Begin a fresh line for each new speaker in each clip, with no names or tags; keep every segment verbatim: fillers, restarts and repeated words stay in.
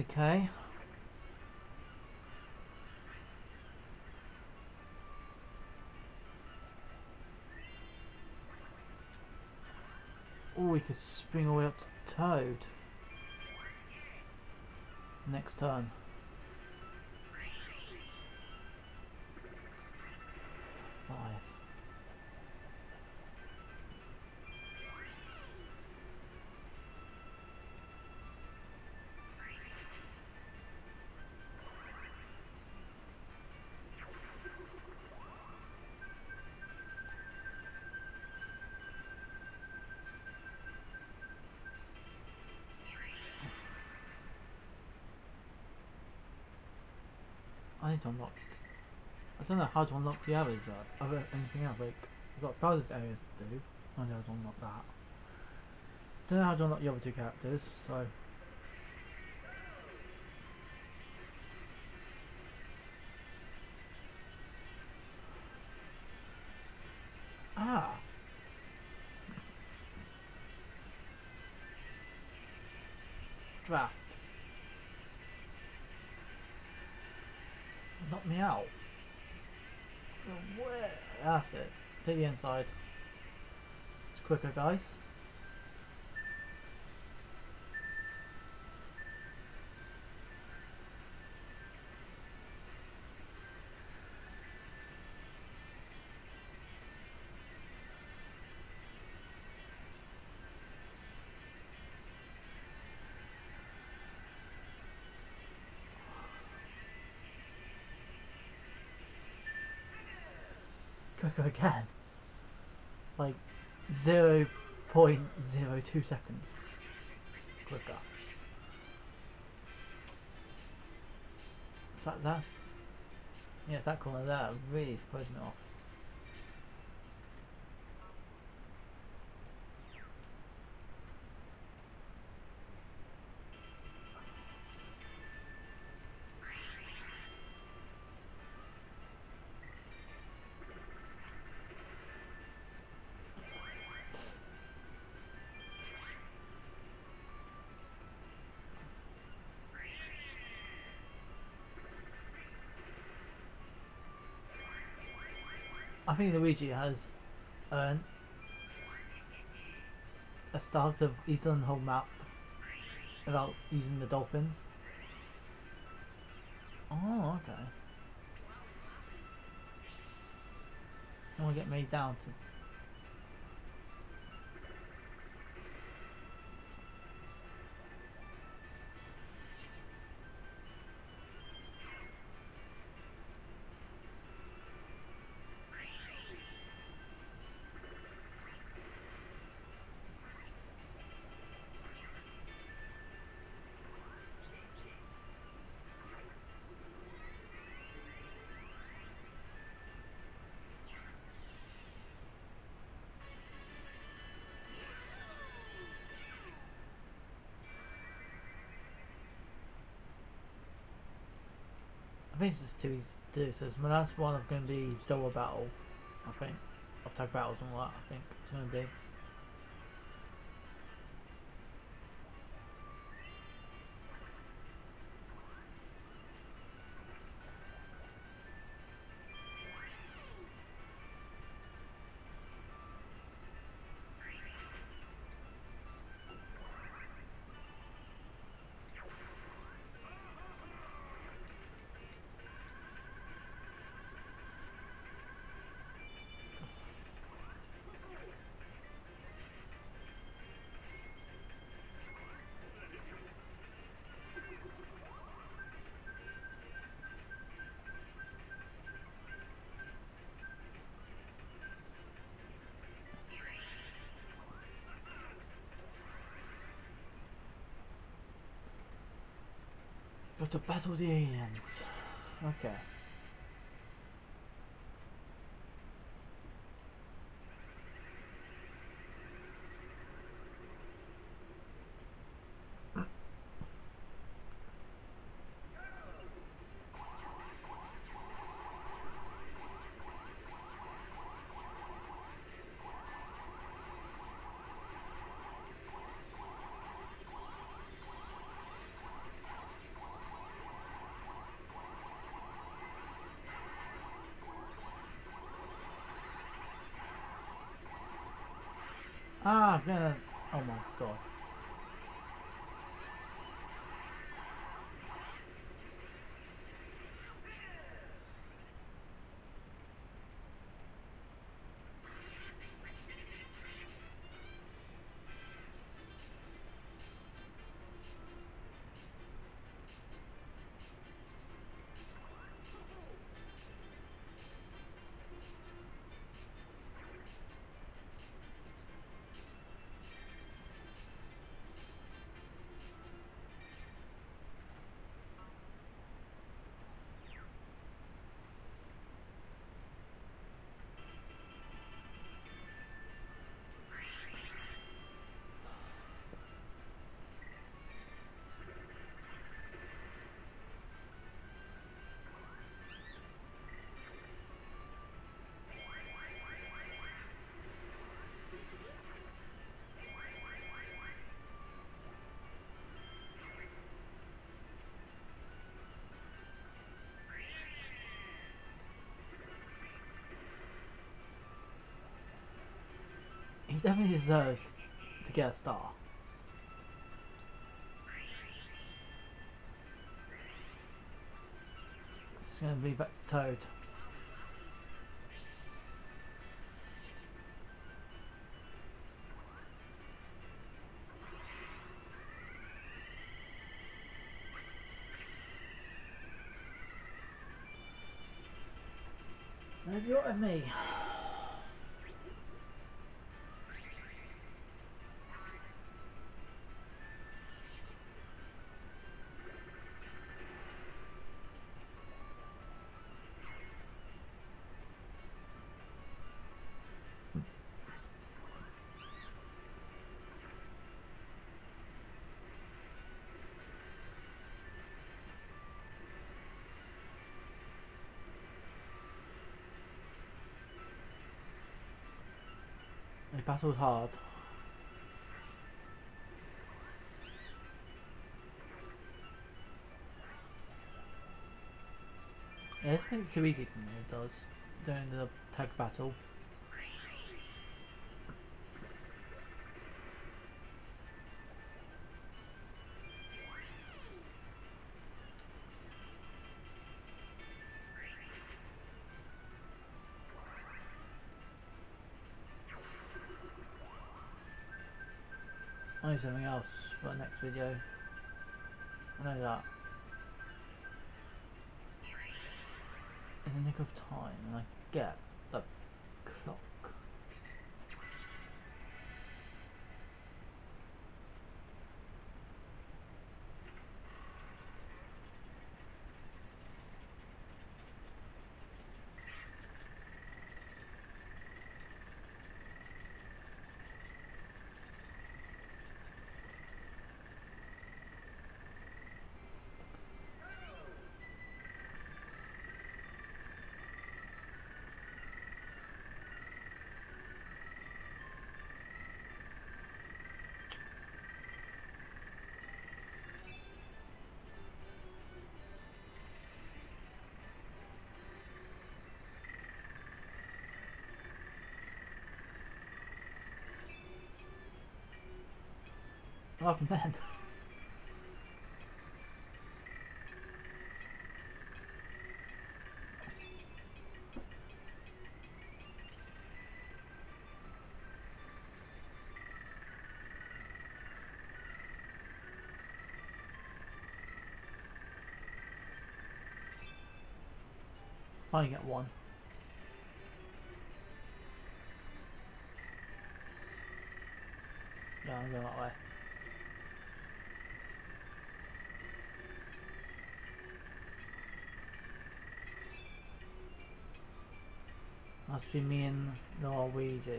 Okay. Oh, we could spring all the way up to Toad. Next turn. Five. I need to unlock. I don't know how to unlock the others. Uh, other anything else like I've got Bowser's areas to do. I know how to unlock that. Don't know how to unlock the other two characters. So. Ah. Draft. Knock me out. Where? That's it. Take the inside. It's quicker, guys. Quicker again. Like zero point zero two seconds quicker. So that's yeah, it's that corner there really throws me off. I think Luigi has earned a start of he's done the whole map without using the dolphins. Oh, okay. I want to get made down to. I think this is too easy to do. So my last one is going to be double battle. I think of tag battles and all that. I think it's going to be. Go to battle the aliens. Okay. Ah, yeah. Oh my god. He definitely deserved to get a star. It's gonna be back to Toad. Maybe you're at me. They battled hard. Yeah, this makes it too easy for me, it does. Doing the tag battle. I'll do something else for the next video. I know that. In the nick of time, and I get the clock. What happened then? I get one. Yeah, I'll go that way. That's between me and Luigi.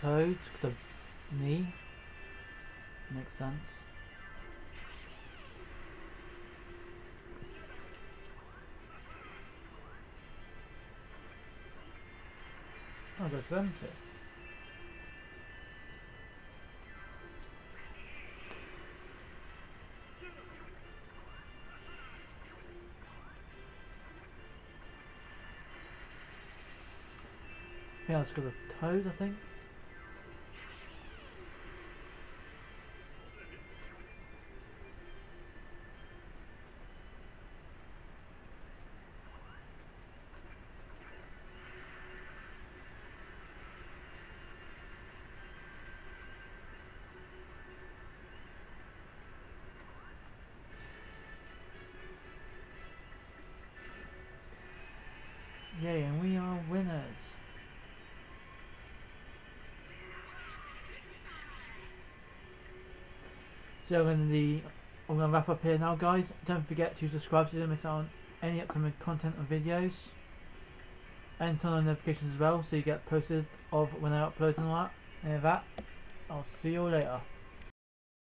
toe to the knee. Makes sense. Oh, that's empty. I think that's because of toes, I think. Yay, and we are winners. So I'm going to I'm going to wrap up here now, guys. Don't forget to subscribe so you don't miss out on any upcoming content and videos, and turn on notifications as well so you get posted of when I upload and all that. And with that, I'll see you all later.